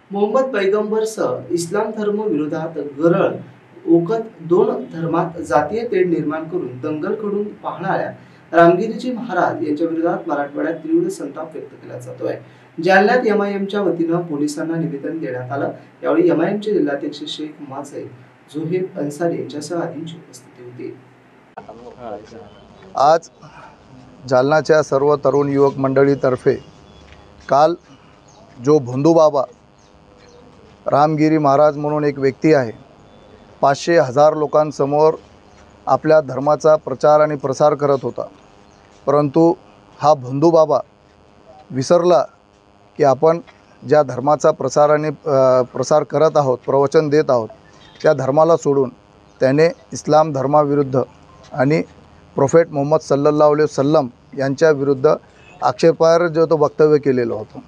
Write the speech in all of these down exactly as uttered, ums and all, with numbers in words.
मोहम्मद पैगंबरसह इस्लाम धर्म विरोधात गरळ ओकत दोन धर्मात जातीय तेढ निर्माण करून दंगल करून पाहणाऱ्या रामगिरीजी महाराज यांच्या विरोधात मराठवाड्यात तीव्र संताप व्यक्त केला जातोय। जालन्यात एमआयएमच्या वतीनं पोलिसांना निवेदन देण्यात आलं। यावेळी एमआयएमचे जिल्हाध्यक्ष शेख माझे झोहेब अन्सारी यांच्यासह आदींची उपस्थिती होती। आज जालनाच्या सर्व तरुण युवक मंडळीतर्फे काल जो भोंदूबाबा रामगिरी महाराज म्हणून एक व्यक्ती आहे, पाचशे हजार लोकांसमोर आपल्या धर्माचा प्रचार आणि प्रसार करत होता, परंतु हा भोंदूबाबा विसरला की आपण ज्या धर्माचा प्रसार आणि प्रसार करत आहोत, प्रवचन देत आहोत, त्या धर्माला सोडून त्याने इस्लाम धर्माविरुद्ध आणि प्रोफेट मोहम्मद सल्लल्लाहु अलैहि वसल्लम यांच्या विरुद्ध आक्षेपार्ह जो तो वक्तव्य केलेलं होतं।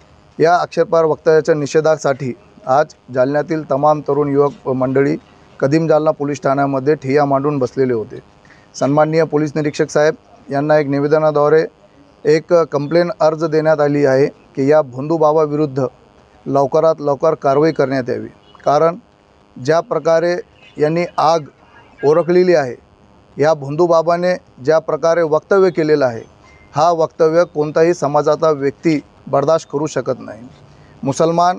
या आक्षेपार्ह वक्तव्याच्या निषेधासाठी आज जालन्यातील तमाम तरुण युवक मंडळी कदीम जालना पोलीस ठाण्यामध्ये ठिय्या मांडून बसलेले होते। सन्माननीय पोलीस निरीक्षक साहेब यांना एक निवेदनाद्वारे एक कंप्लेन अर्ज देण्यात आली आहे की या भोंदूबाबा विरुद्ध लवकरात लवकर कारवाई करण्यात यावी। कारण ज्या प्रकारे यांनी आग ओळखलेली आहे, या भोंदूबाबाने ज्या प्रकारे वक्तव्य केलेलं आहे, हा वक्तव्य कोणताही समाजाचा व्यक्ती बर्दाश्त करू शकत नाही। मुसलमान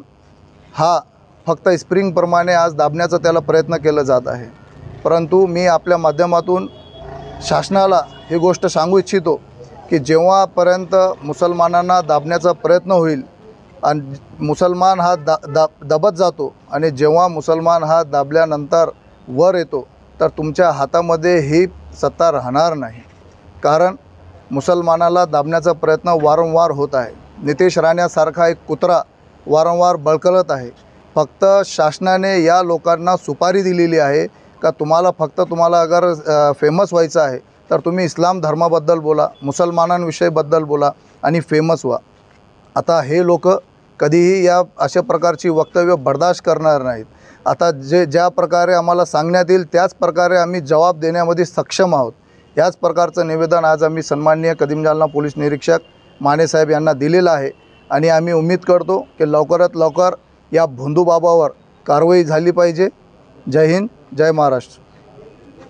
हा फक्त स्प्रिंगप्रमाणे आज दाबण्याचा त्याला प्रयत्न केला जात आहे, परंतु मी आपल्या माध्यमातून शासनाला ही गोष्ट सांगू इच्छितो की जेव्हापर्यंत मुसलमानांना दाबण्याचा प्रयत्न होईल आणि मुसलमान हा दा दा दबत जातो आणि जेव्हा मुसलमान हा दाबल्यानंतर वर येतो तर तुमच्या हातामध्ये ही सत्ता राहणार नाही। कारण मुसलमानाला दाबण्याचा प्रयत्न वारंवार होत आहे। नितेश राणेसारखा एक कुत्रा वारंवार बळकळत आहे। फक्त शासनाने या लोकांना सुपारी दिलेली आहे का तुम्हाला फक्त तुम्हाला अगर फेमस व्हायचं आहे तर तुम्ही इस्लाम धर्माबद्दल बोला, मुसलमानांविषयीबद्दल बोला आणि फेमस व्हा। आता हे लोक कधीही या अशा प्रकारची वक्तव्य बर्दाश्त करणार नाहीत। आता जे ज्या प्रकारे आम्हाला सांगण्यात येईल त्याच प्रकारे आम्ही जवाब देण्यामध्ये सक्षम आहोत। याच प्रकारचं निवेदन आज आम्ही सन्माननीय कदीम जालना पोलीस निरीक्षक माने साहेब यांना दिलेलं आहे आणि आम्ही उम्मीद करतो की लवकरात लवकर या भोंदूबाबावर कारवाई झाली पाहिजे। जय हिंद, जय महाराष्ट्र।